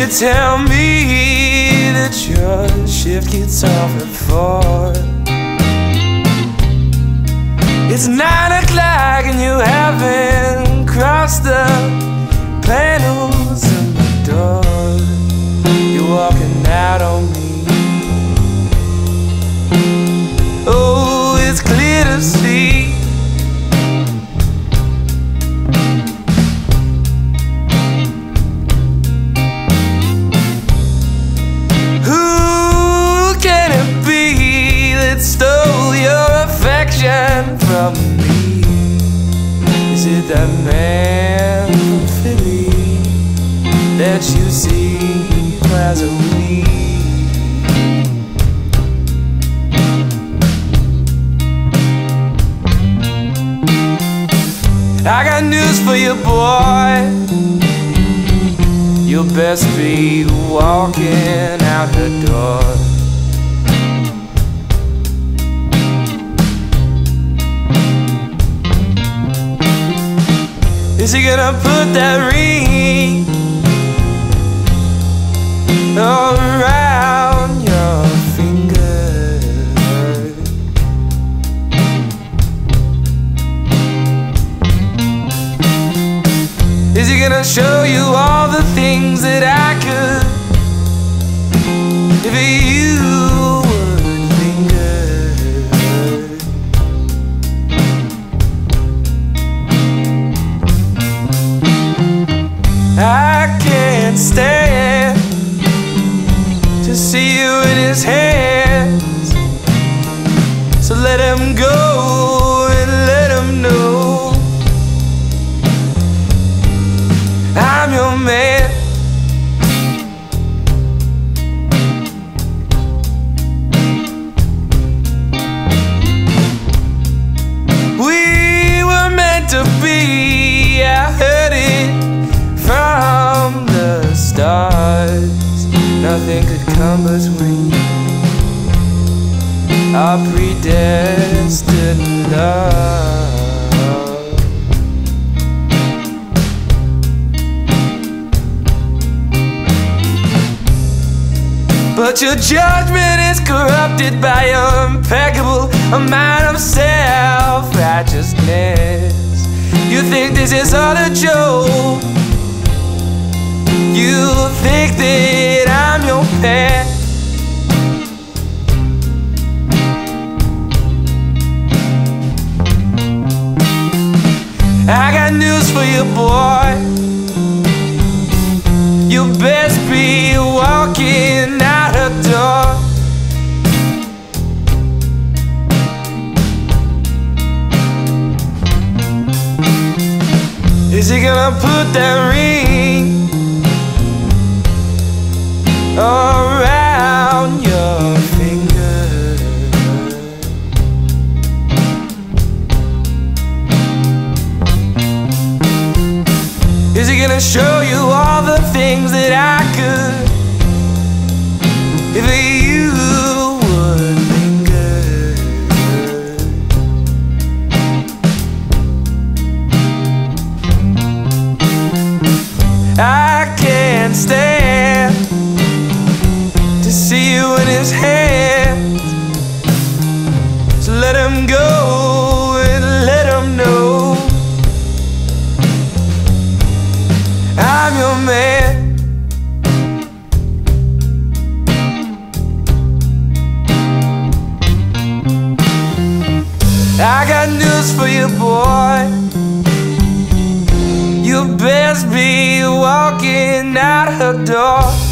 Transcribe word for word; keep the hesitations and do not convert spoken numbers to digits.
You tell me that your shift gets off at four. It's nine o'clock and you haven't crossed the panels in the door. You're walking out on me. Oh, it's clear to see. Who can it be that stole your affection from me? Is it that man from Philly that you see presently? I got news for you, boy. You'll best be walking out her door. Is he gonna put that ring around your finger? Is he gonna show you all the things that I could if you would linger? I can't stand to see you in his hands, so let him go and let him know I'm your man. We were meant to be, I heard it from the stars. Nothing could come between our predestined love. But your judgment is corrupted by your impeccable amount of self-righteousness. You think this is all a joke. You think that I'm your pet. I got news for you, boy. You best be walking out her door. Is he gonna put that ring around your finger? Is he gonna show you all the things that I could if you would linger? I can't stand to see you in his hands, so let him go and let him know I'm your man. I got news for you, boy. You best be walking out her door.